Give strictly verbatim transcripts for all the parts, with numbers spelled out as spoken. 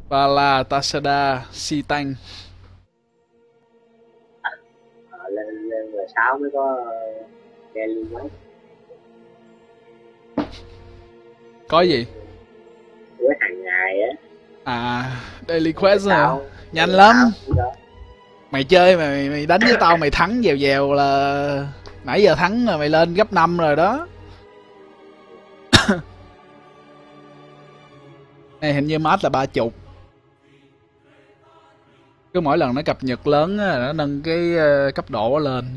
Và là Tasada Si Tanh. À, lên lên mười sáu mới có uh, Daily Quest. Có gì? Quest hàng ngày á. À, Daily Quest hả? Sao Nhanh lắm. đó. Mày chơi mà mày, mày đánh với tao mày thắng dèo dèo là nãy giờ thắng rồi, mày lên gấp năm rồi đó. Này hình như mát là ba chục. Cứ mỗi lần nó cập nhật lớn á, nó nâng cái uh, cấp độ lên.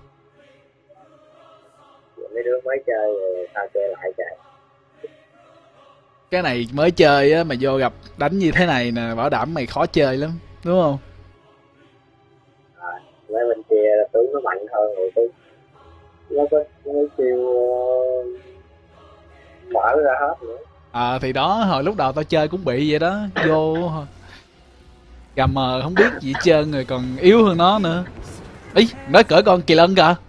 Mấy đứa mới chơi rồi sao chơi lại trời. Cái này mới chơi á, mà vô gặp đánh như thế này nè, bảo đảm mày khó chơi lắm, đúng không? À, mấy bên kia là tướng nó mạnh hơn rồi tôi nó có mấy chiêu uh, mở ra hết nữa. À thì đó, hồi lúc đầu tao chơi cũng bị vậy đó, vô gà mờ không biết gì hết trơn rồi còn yếu hơn nó nữa. Ý, nói cỡ con kỳ lân kìa.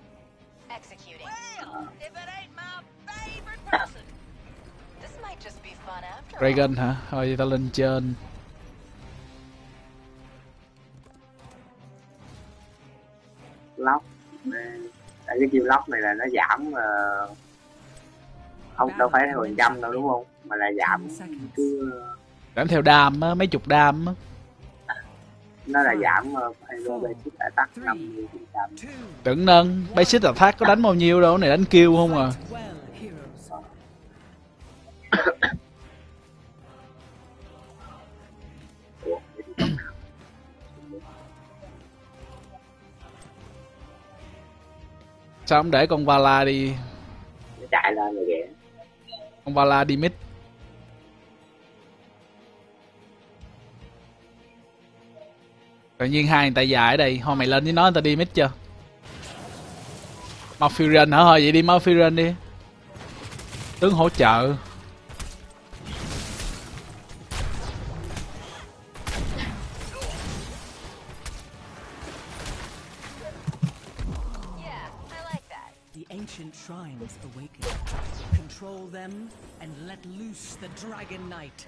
Dragon hả? Thôi tao lên trên. Lóc tại cái chiêu lóc này là nó giảm uh, không đâu phải theo phần trăm đâu đúng không, mà là giảm cứ Giảm theo đam á, mấy chục đam á. nó là giảm uh, basic attack năm mươi phần trăm. Tưởng nâng basic attack có đánh bao nhiêu đâu, này đánh kill không à. Sao không để con Vala đi? Nó chạy lên rồi kìa. Con Vala đi mid. Tự nhiên hai người ta dài ở đây, thôi mày lên với nó, người ta đi mid chưa? Malfurion hả? Thôi vậy đi Malfurion đi. Tướng hỗ trợ. Ancient shrines awaken. Control them and let loose the Dragon Knight.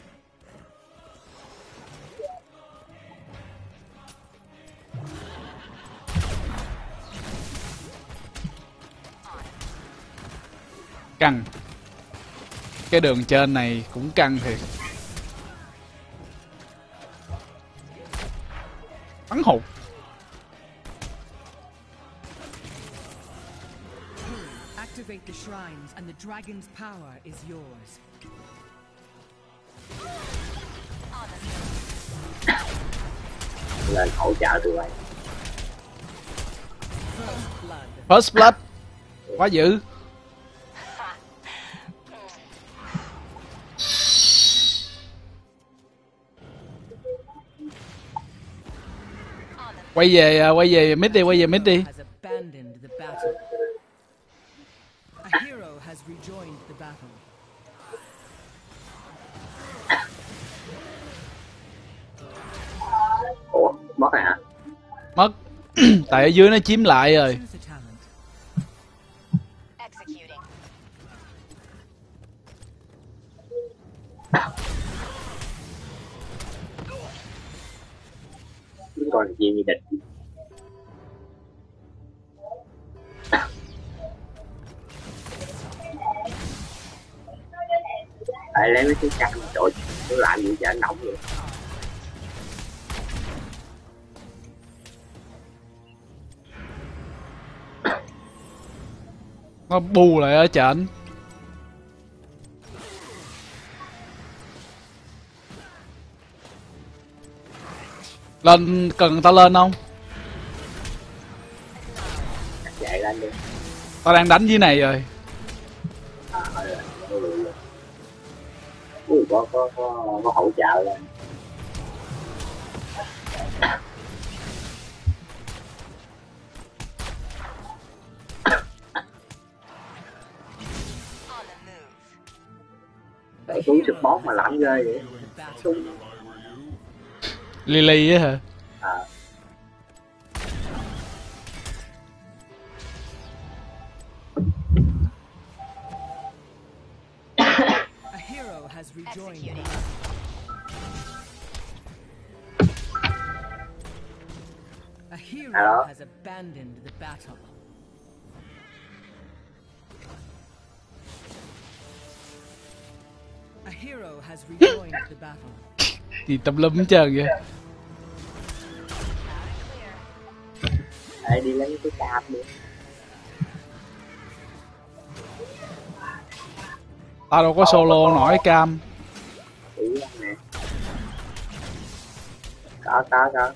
Căng. Cái đường trên này cũng căng thiệt. Bắn hụt. Activate the shrines and the dragon's power is yours. Lên hỗ trợ tụi bay. First blood. Quá dữ. Quay về, quay về mid đi, quay về mid đi. A hero has rejoined the battle. Ủa, mất rồi hả? Mất. Tại ở dưới nó chiếm lại rồi. Chúng còn gì như địch. Tại lấy mấy cái căng trội nó làm gì cho anh nóng vậy. Nó bù lại ở trển. Lên, cần tao lên không? Chạy lên đi. Tao đang đánh dưới này rồi. À, Ui, có, có, có, có hỗ trợ lên. Tại xuống support mà làm ghê vậy. Xuống. Lily á hả? À. A hero has rejoined. A hero Hello? has abandoned the battle. A hero has rejoined the battle. Gì tùm lum hết trơn vậy. Ê, đi lấy cái cam đi. Tao đâu có solo nổi cam. Ý nè. Có có có.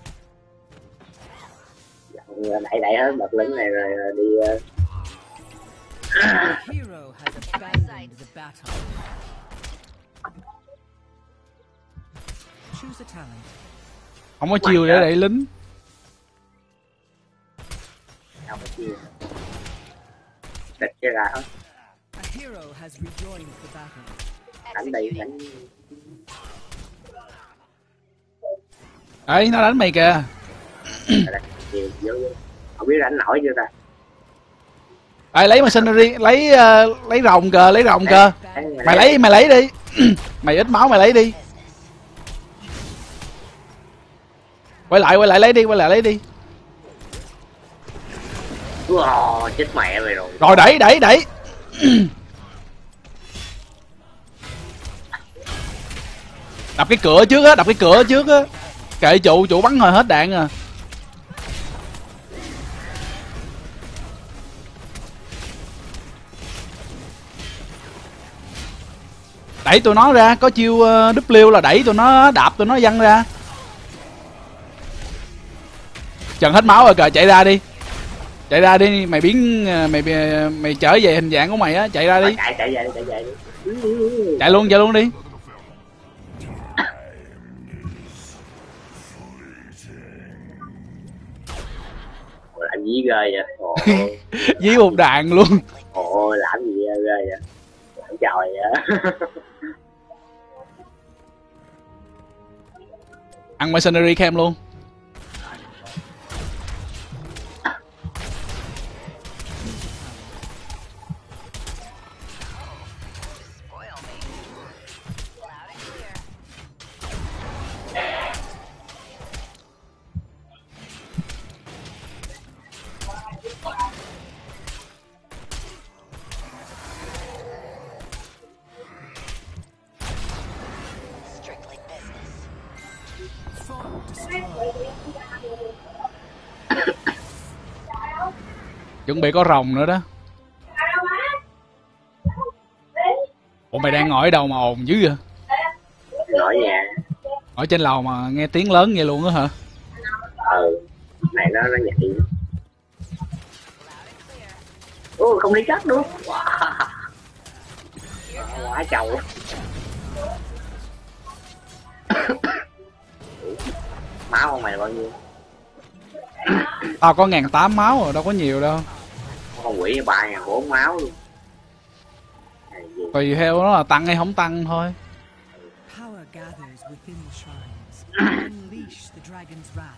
Đẩy đẩy hết bật lính này rồi đi. Uh... A hero has abandoned the battle. Choose a talent. Không có chiêu để đẩy lính. Không có chiêu. Địch cái ra hết. A hero has rejoined the battle. Đánh đi đánh. Ấy nó đánh mày kìa. Không biết đánh nổi chưa ta. Ấy lấy machinery, lấy uh, lấy rồng kìa, lấy rồng kìa. Mày lấy mày lấy đi. Mày ít máu mày lấy đi. Quay lại quay lại lấy đi, quay lại lấy đi. Wow, chết mẹ mày rồi. Rồi đẩy đẩy đẩy. Đập cái cửa trước á, đập cái cửa trước á. Kệ trụ, trụ bắn hồi hết đạn à. Đẩy tụi nó ra, có chiêu uh, W là đẩy tụi nó, đạp tụi nó văng ra. Trần hết máu rồi kìa, chạy ra đi. Chạy ra đi, mày biến mày mày, mày trở về hình dạng của mày á, chạy ra đi. Chạy chạy về đi, chạy về đi. Chạy luôn, chạy luôn đi. Làm gì ghê vậy? Ồ. Dí một đạn luôn. Ồ, làm gì ghê vậy? Làm trời vậy? Ăn mercenary cam luôn. Chuẩn bị có rồng nữa đó. Ủa mày đang ngồi ở đâu mà ồn dữ vậy? Ngồi nhà. Ở trên lầu mà nghe tiếng lớn vậy luôn á hả? Ừ. Này nó nó nhạy. Ô, không đi chắc đúng. Wow. Quá trâu. Máu không mày bao nhiêu? Tao có ngàn tám máu rồi, đâu có nhiều đâu. Con quỷ ba ngàn bốn máu luôn. Tùy theo nó là tăng hay không tăng thôi. Power gathers within the shrines. Unleash the dragon's wrath.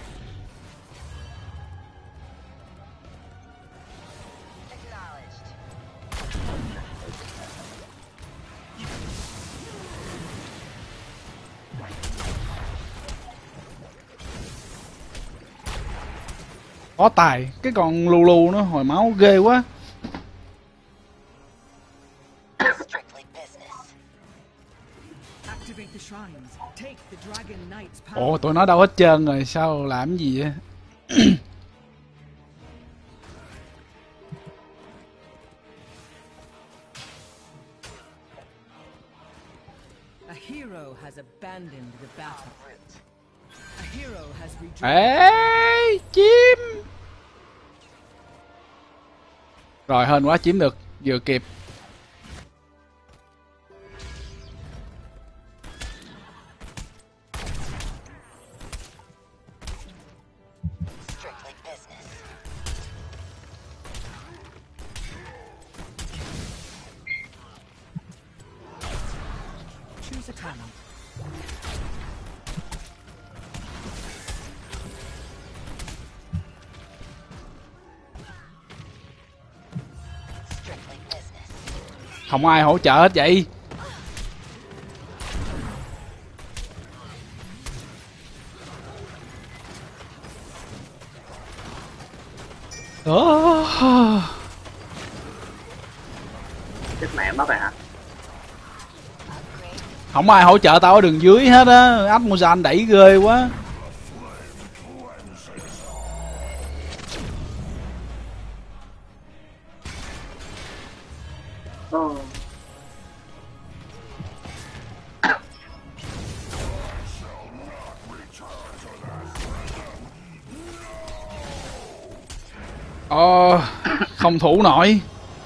Có tài, cái con lù lù nó hồi máu ghê quá. Activate the shrines. Take the dragon knight's Ồ, power. tụi nó đâu hết trơn rồi, sao làm gì vậy? A hero has abandoned the battle. A hero has rejoined. Ê, chim. Rồi hên quá chiếm được, vừa kịp. Choose a talent. Không ai hỗ trợ hết vậy. Đó. Chết mẹ mất rồi hả? Không ai hỗ trợ tao ở đường dưới hết á, Atmosan đẩy ghê quá. Oh. Ờ, không thủ nổi.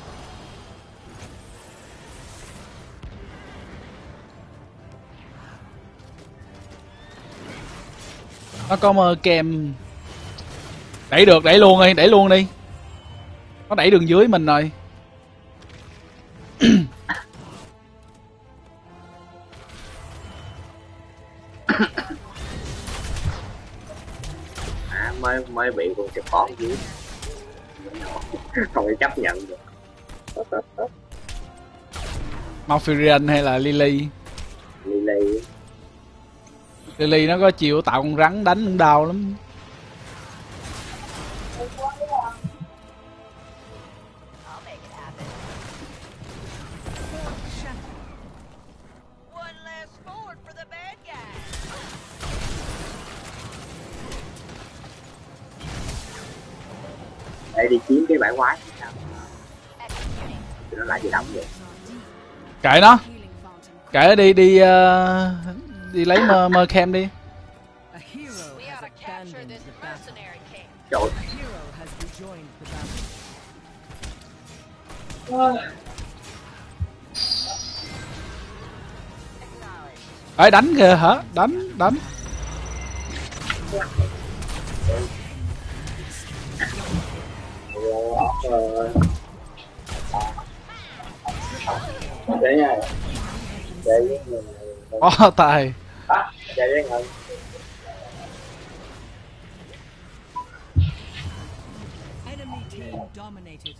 Nó có mơ kem. Đẩy được, đẩy luôn đi, đẩy luôn đi. Nó đẩy đường dưới mình rồi. À, mới mới bị con chụp con dưới. Không thể chấp nhận được. Malfurion hay là Lily? Lily. Lily nó có chiều tạo con rắn đánh cũng đau lắm. Để đi kiếm cái bãi quái sao? Nó lại gì đóng vậy? Kệ nó. Kệ đi đi uh, đi lấy mơ mơ kem đi. A hero has abandoned the battle. Trời. A hero has rejoined the battle. Ê đánh kìa hả? Đánh, đánh. Để nha. Để Ó tài. để để ngồi. Enemy team dominated.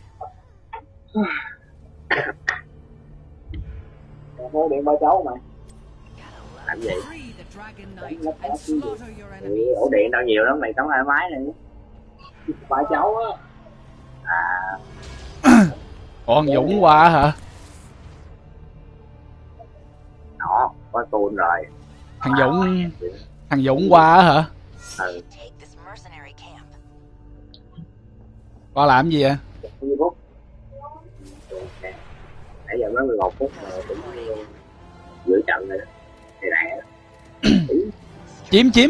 Có điện ba cháu mày. Làm gì? Free the Dragon Knight and slaughter your Ừ, enemies. ổ điện đâu nhiều lắm mày tao thoải mái này. Ba cháu á. À. Ủa Dũng qua hả? Đó, có tuôn rồi. Thằng Dũng thằng Dũng qua hả? Ừ. Qua làm gì vậy? mười phút. Nãy giờ mới mười một phút mà cũng giữa trận rồi đó. Thì rẻ. Chiếm chiếm.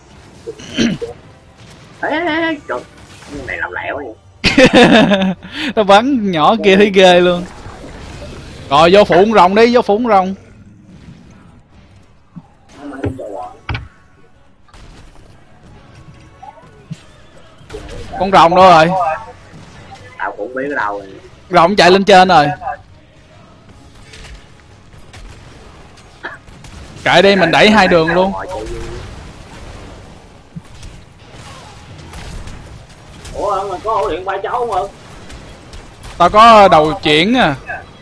Ê ê ê, trời. Cái này làm lẻo vậy. Nó bắn nhỏ kia thấy ghê luôn. Rồi vô phụ con rồng đi, vô phụ con rồng. Con rồng đâu rồi? Tao cũng biết ở đâu rồi. Rồng chạy lên trên rồi. Kệ đi mình đẩy hai đường luôn. Ủa mà có ổ điện ba cháu không? Tao có đầu chuyển à.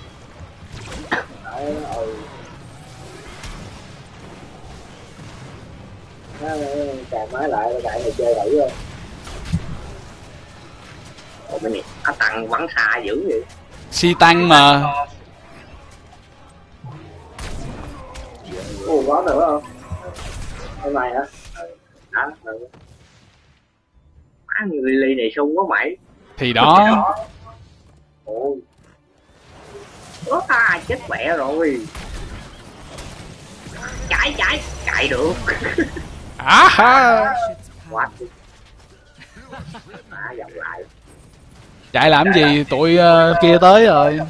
Càng máy lại đại này chơi đẩy rồi. Ủa mấy này nó tăng bắn xa dữ vậy. Si tăng mà. Ủa có nữa không? Cái này hả? Đó, ừ. Má người ly này sung quá mày. Thì đó. Ồ. Ủa à, chết mẹ rồi. Chạy chạy, chạy được. À ha. Quá. À, dòng lại. Chạy làm gì tụi uh, kia tới rồi.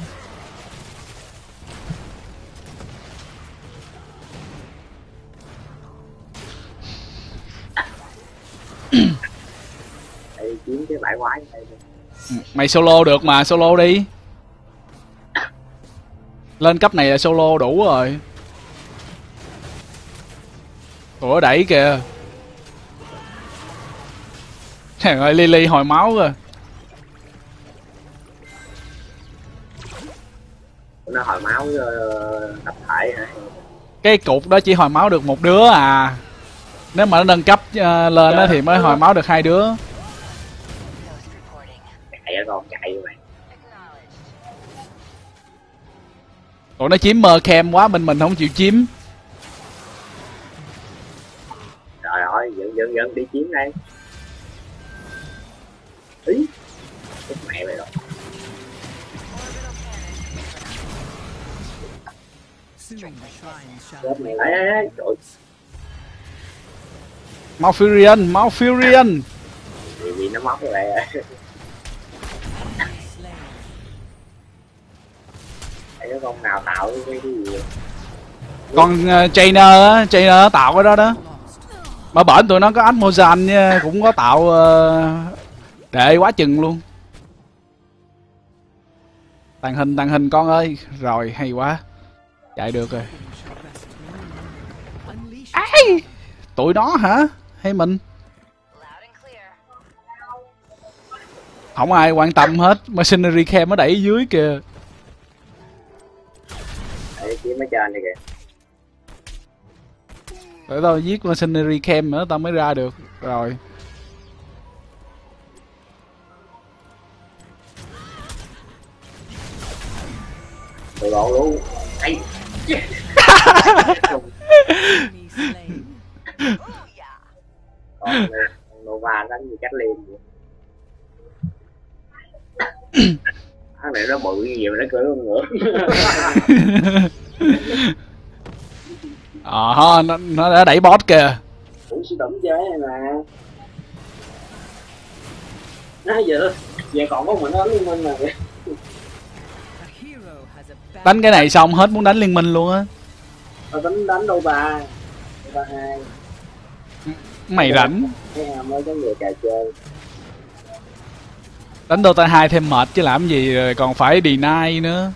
Đây kiếm cái bãi quái đây. Mày solo được mà, solo đi. Lên cấp này là solo đủ rồi. Ủa đẩy kìa. Trời ơi Lily hồi máu rồi. Nó hồi máu uh, tập thể hả? Cái cục đó chỉ hồi máu được một đứa à. Nếu mà nó nâng cấp uh, lên đó thì mới hồi máu được hai đứa. Tụi nó chiếm mơ kem quá, mình mình không chịu chiếm. Trời ơi, dẫn dẫn dẫn đi chiếm đây. Ý, chết mẹ mày rồi. Soon the shrines shall Chết mày, ấy, ấy, ấy, trời. Malfurion, Malfurion. Vì, vì nó móc lại rồi. slain. Thấy có con nào tạo cái cái gì. Con uh, trainer á, trainer nó tạo cái đó đó. Lost. Mà bển tụi nó có Atmosan nha, cũng có tạo uh, đệ quá chừng luôn. Tàng hình, tàng hình con ơi. Rồi, hay quá. Chạy được rồi. Shall rest no longer. Unleash Ai? Tụi nó hả? Hay mình? Không ai quan tâm hết. Machinery Camp nó đẩy dưới kìa. Đấy, chiếm ở trên này kìa. Để tao giết Machinery Camp nữa tao mới ra được. Rồi. Đồ lộn luôn. Ấy. enemy slain. Còn con Nova đánh như cách liền vậy. Thằng này nó bự gì mà nó cưỡi con ngựa. Ờ, nó, nó đã đẩy boss kìa. Cũng sẽ đấm chế này mà. Nói giờ giờ còn có mình nó liên minh mà. A hero has abandoned. Đánh cái này xong hết muốn đánh liên minh luôn á. Tao tính đánh Nova. Nova hai. Mày rảnh. Cái ham mới có người cà chơi. Đánh Dota hai thêm mệt chứ làm gì rồi còn phải deny nữa.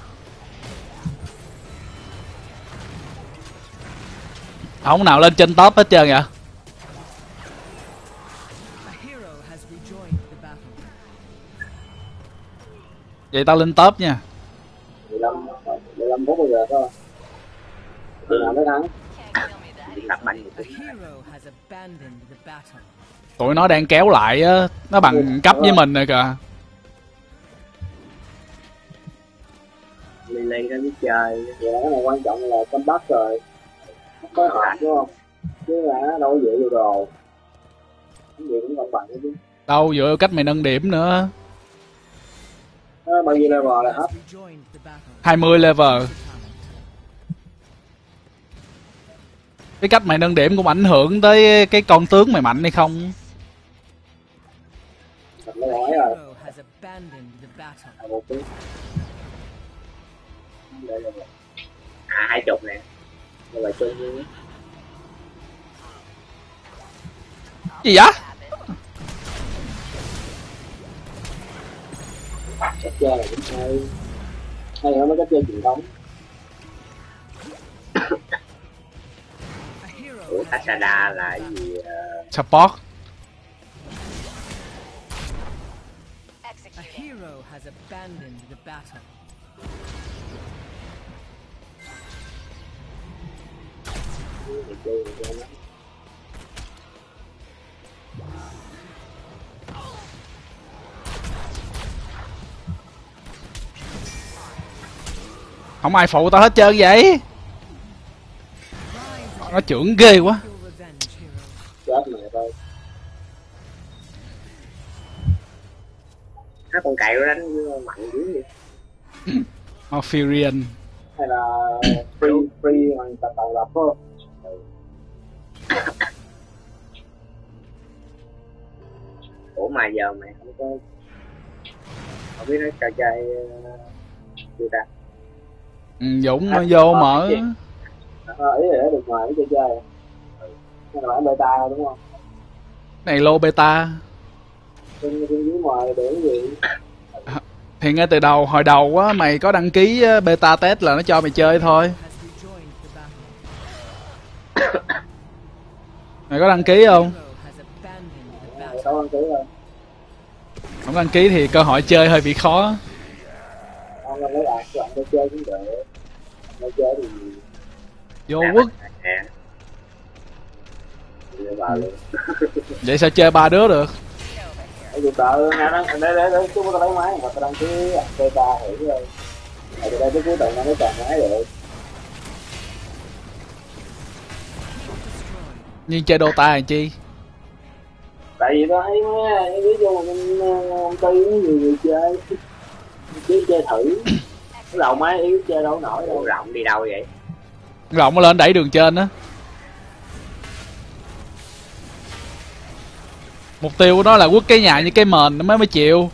Không nào lên trên top hết trơn vậy. A hero has rejoined the battle. Vậy tao lên top nha. mười lăm mười lăm phút bây giờ thôi. Từ nào mới thắng? Đặt mạnh một A chút. hero has abandoned the battle. Tụi nó đang kéo lại á. Nó bằng cấp với mình rồi kìa. Lily nó biết chơi. Vậy là cái này quan trọng là comeback rồi. Có hợp đúng không? Chứ là nó đâu có dựa vô đồ. Cái gì cũng công bằng hết chứ. Đâu dựa cách mày nâng điểm nữa. Nó bao nhiêu level là Has hết. rejoined the battle. hai mươi level. Talent. Cái cách mày nâng điểm cũng ảnh hưởng tới cái con tướng mày mạnh hay không. Thật nó A nói rồi. hero has abandoned the battle. À, một tí. Đây là một. À hai chục nè. Đây là chung như Gì vậy? cách chơi là cũng hay. Hay hơn mấy cách chơi truyền thống. A hero Ủa has Tasada là cái gì? Uh, Support. A hero has abandoned the battle. để chơi để chơi nó. Không ai phụ tao hết trơn vậy. Nó trưởng ghê quá. Your revenge, hero. Chết mẹ thôi. Nó con cày nó đánh mạnh dữ vậy. Malfurion. Hay là free free hoàn toàn toàn lập phải không? Ủa mà giờ mày không có không biết nó trò chơi chưa ta? Ừ, Dũng nó vô mở. À, ý là được ngoài cái trò chơi hay là bản beta thôi đúng không? Này lô beta. Trên trên dưới ngoài để cái gì? Thì ngay từ đầu hồi đầu á mày có đăng ký á, beta test là nó cho mày chơi thôi. Has rejoined the battle. Mày có đăng ký không? Hero has abandoned the Mày battle. đâu đăng ký đâu. Không đăng ký thì cơ hội chơi hơi bị khó. Không là lấy lại các bạn để chơi cũng được. Để chơi thì Vô quốc. nè. Để vào luôn. Vậy sao chơi ba đứa được? Ở dù tờ nha đó, để để để chúng ta lấy máy, mà tao đăng ký beta thử rồi. Ở đây cái cuối tuần nó mới chọn máy được. Nhưng chơi Dota làm chi? Tại vì tao thấy mấy cái vô trong công ty nó nhiều người chơi, chứ chơi thử. Cái đầu máy yếu chơi đâu nổi đâu. Rộng đi đâu vậy? Rộng lên đẩy đường trên á. Mục tiêu của nó là quất cái nhà như cái mền nó mới mới chịu.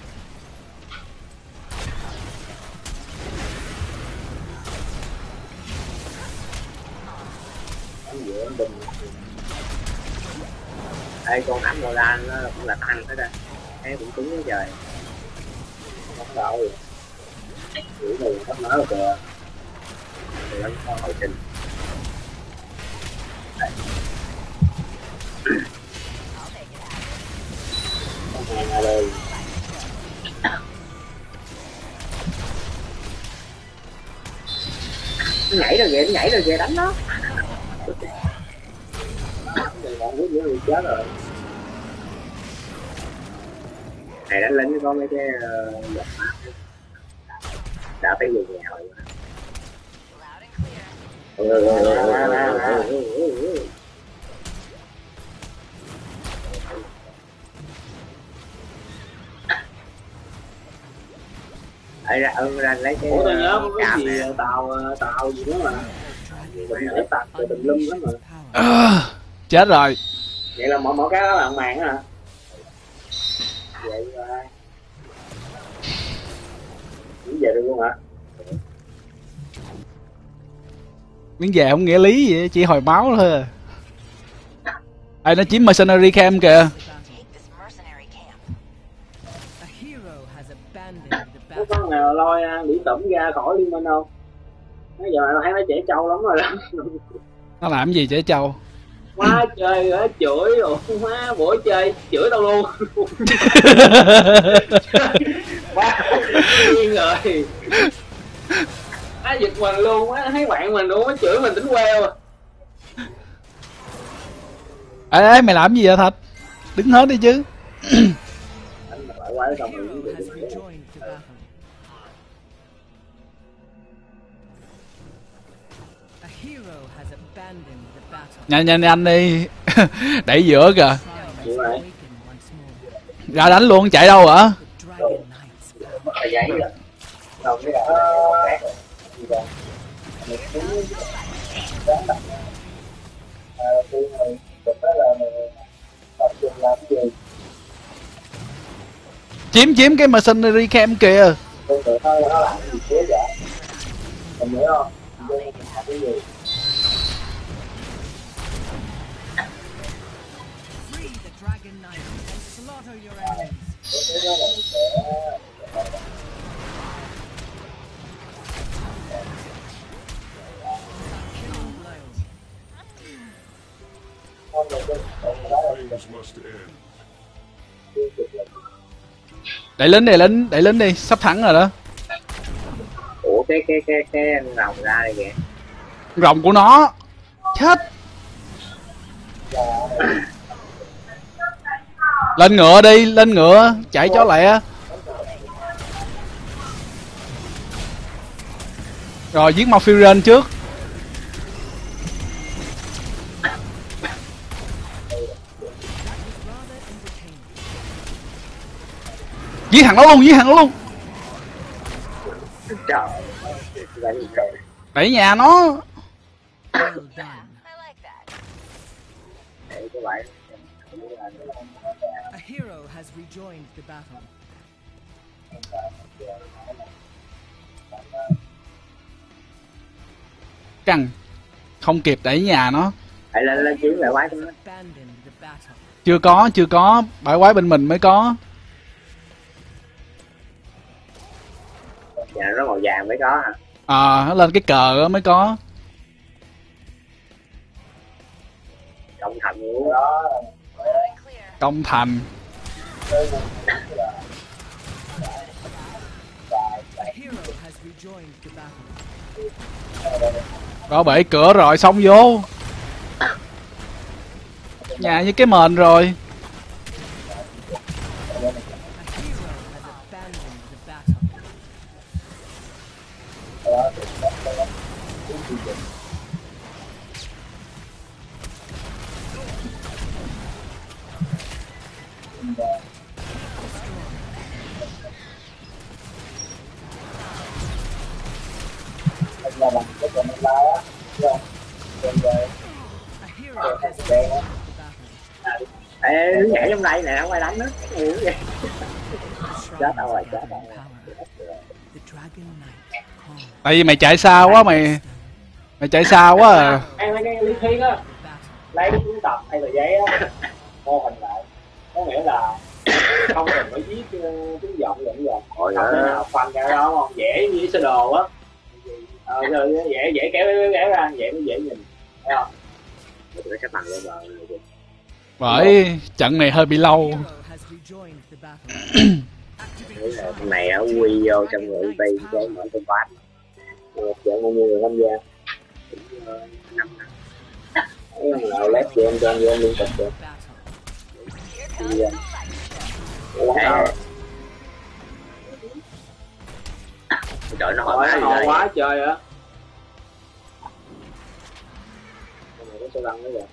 Ê, con nắm Lola nó cũng là tăng hết á, thấy cũng cứng quá trời. Không đâu. Chữ này sắp nói rồi kìa. Thì nó có hồi trình. Con hàng này đây. Nó nhảy rồi kìa, nó nhảy rồi kìa, đánh nó. Này bạn biết những người chết rồi. Này đánh lính có mấy cái giọt map đã tới người nhà rồi. Ừ, ừ, ừ, ừ, ừ, ừ, ừ. Ê, ra, ừ, ra lấy cái Ủa tao nhớ có cái cam gì nè. tàu tàu gì đó mà. Mình nhảy tàu từ tùm lum đó mà. À, chết rồi. Vậy là mỗi mỗi cái đó là ăn màn hả? Vậy rồi. Cũng về được luôn hả? Miếng về không nghĩa lý gì, chỉ hồi máu thôi à. Ai nó chiếm mercenary camp kìa. A hero has abandoned the Có battle. con nào lôi Lý Tẩm ra khỏi liên minh không? Bây giờ thấy nó trẻ trâu lắm rồi đó. Nó làm gì trẻ trâu? Má chơi rồi chửi rồi, má buổi chơi chửi tao luôn. Má điên rồi. Má giật mình luôn, má thấy bạn mình luôn, má chửi mình tính queo. Ê, ê mày làm gì vậy Thạch? Đứng hết đi chứ. Anh mà lại quay A xong hero rồi has rejoined the battle. A hero has abandoned the battle. Nhanh nhanh nhanh đi. Đẩy giữa kìa. Shrines awaken once more. Ra đánh luôn, chạy đâu hả? The Dragon Knights. Mất cái giấy rồi. Không biết là gì rồi. Mình cũng đáng đặt. À, đầu tiên mình thực đó là mình tập trung làm cái gì? Chiếm chiếm cái mercenary camp kìa. Tương tự thôi nó làm gì chế vậy? Mình nhớ không? Mình làm cái gì? Free the Dragon Knight and slaughter your enemies. Cái đó là mình sẽ Killing blow. không được cái Things must end. Đẩy lính đẩy lính đẩy lính đi, sắp thắng rồi đó. ủa cái cái cái cái rồng ra đây kìa. Rồng của nó. Chết. Lên ngựa đi, lên ngựa, chạy chó lẹ. Rồi giết Malfurion trước. Giết thằng đó luôn, giết thằng đó luôn. Trời ơi, trời. Đẩy nhà nó. Well done. Để cái bạn A hero has rejoined the battle. Căng. Không kịp đẩy nhà nó. hãy lên lên chiến lại quái của nó. Abandoned the battle. Chưa có, chưa có. Bãi quái bên mình mới có. Nhà nó màu vàng mới có hả? À, nó lên cái cờ đó mới có. Công thành luôn đó. Công thành. A hero has rejoined the battle. Có bể cửa rồi, xong vô. Nhà như cái mền rồi. A hero has abandoned the battle. đen á. Ê, nó nhảy trong đây nè, không ai đánh nó. Ủa vậy? Chết đâu rồi, chết rồi. The Dragon Knight calls Tại vì mày chạy xa quá mày. Mày chạy xa quá à. Ăn mấy cái lý thuyết á, lấy cuốn tập hay là giấy á, mô hình lại. Có nghĩa là không cần phải viết tiếng giọng vậy giờ. Ôi Không thể giời. nào khoanh ra đó không? Dễ như sơ đồ á. Ờ, rồi dễ dễ kéo kéo kéo ra, dễ dễ nhìn. Thấy không? Nó sẽ bằng lên bờ rồi. Bởi trận này hơi bị lâu. hero has rejoined the battle. Thế là con này nó quy vô trong người ulti cho mở con bát. Một trận bao nhiêu người tham gia? Năm Thấy không? Nào lép cho em cho anh vô liên tục được. Thì, uh, Ê. Trời nó hỏi Hỏi má nó gì quá đây? trời á. Con này nó sẽ lăn nữa rồi.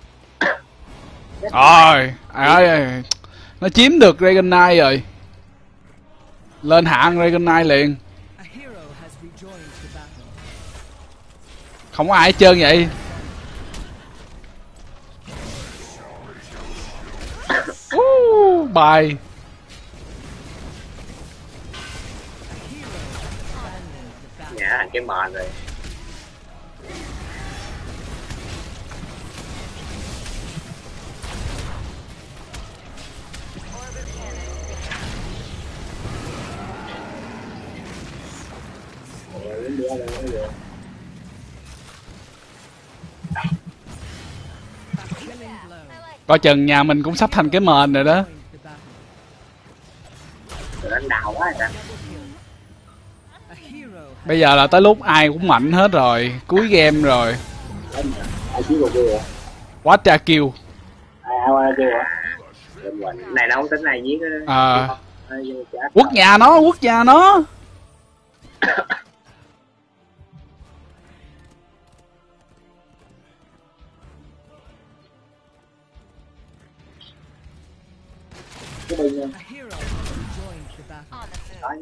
Rồi, ai ơi, nó chiếm được Dragon Knight rồi. Lên hạng Dragon Knight liền. A hero has rejoined the battle. Không có ai hết trơn vậy. Uh, bài. A hero has abandoned the battle. Nhả thành cái mền rồi. Rồi, đến bữa này nó về. A killing blow. Coi chừng nhà mình cũng sắp thành cái mền rồi đó. Joined the battle. Tụi đánh đào quá rồi. A hero has Bây giờ là tới lúc ai cũng mạnh hết rồi. Cuối game rồi. Ai chiếu một kia vậy? Quá tra kill. Ai ai qua kia vậy? Bên mình. Cái này nó không tính này giết á. À, Ê, vô chết. quốc nhà nó, quốc nhà nó. Cái bên nha. a hero has rejoined the battle.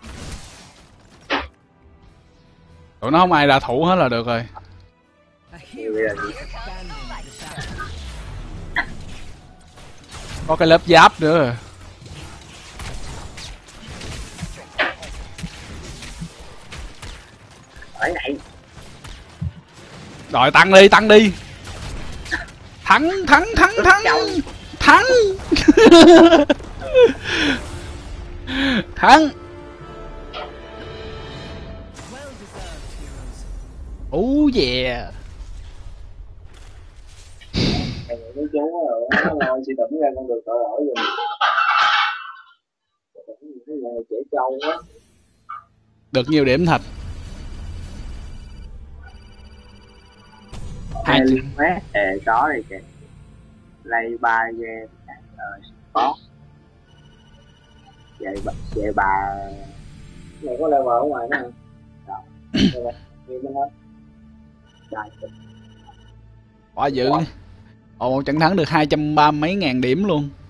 Tụi nó không ai đạ thủ hết là được rồi. A hero has abandoned the battle. Có cái lớp giáp nữa rồi. Ở này. Rồi tăng đi, tăng đi. Thắng, thắng, thắng, thắng. Thắng. Thắng. Well deserved, heroes. Oh yeah. Thằng này nó trốn rồi, nó ngồi suy tưởng ra con đường tội lỗi rồi. Cái này trẻ trâu quá. Được nhiều điểm thật. Hai Hai chữ. mét. Ê, có đây kìa. Lay ba game. Ờ, có. Vậy bà, vậy bà... Cái này có level ở ngoài nữa hả? Đó. Đây nè, nhìn bên hết. Đây. Quá dữ. Ồ, trận thắng được hai trăm ba mấy ngàn điểm luôn.